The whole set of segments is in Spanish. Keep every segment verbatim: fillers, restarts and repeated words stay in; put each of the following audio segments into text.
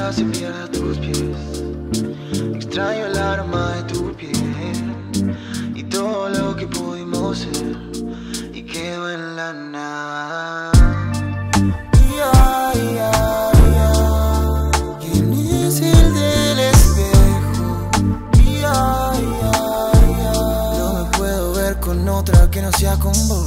ojalá se pierda tus pies. Extraño el aroma de tu piel y todo lo que pudimos ser y quedó en la nada. Yeah, yeah, yeah. ¿Quién es el del espejo? Yeah, yeah, yeah. No me puedo ver con otra que no sea con vos.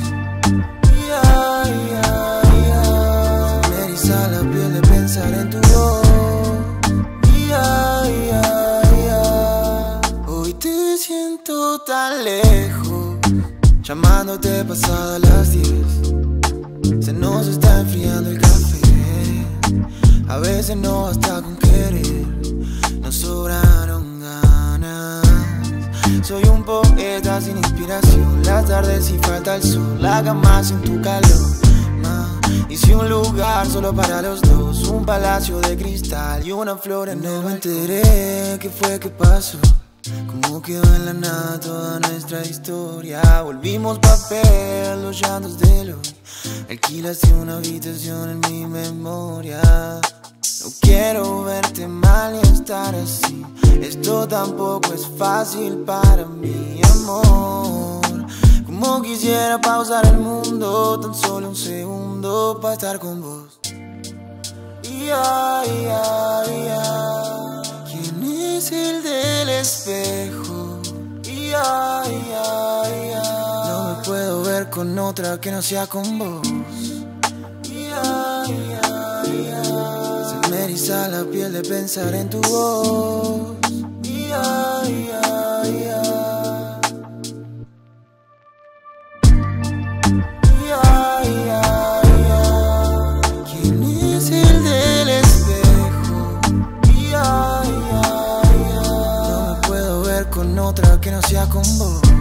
Yeah, yeah, yeah. Se me eriza la piel de pensar en tu voz. Yeah, yeah, yeah. Hoy te siento tan lejos, llamándote pasada las diez. Se nos está enfriando el café. A veces no basta con querer, nos sobraron ganas. Soy un poeta sin inspiración. Las tardes y falta el sol, la cama sin tu calor. Ma, hice un lugar solo para los dos, un palacio de cristal y una flor en el balcón. No me enteré qué fue que pasó, cómo quedó en la nada toda nuestra historia. Volvimos papel, los llantos de hoy. Alquilaste una habitación en mi memoria. No quiero verte mal y estar así. Esto tampoco es fácil para mí, amor. Como quisiera pausar el mundo, tan solo un segundo para estar con vos. Yeah, yeah, yeah. ¿Quién es el del espejo? Yeah, yeah, yeah. No me puedo ver con otra que no sea con vos. Yeah, yeah, yeah. Se me eriza la piel de pensar en tu voz. Yeah, yeah, yeah. Yeah, yeah, yeah. ¿Quién es el del espejo? Yeah, yeah, yeah. No me puedo ver con otra que no sea con vos.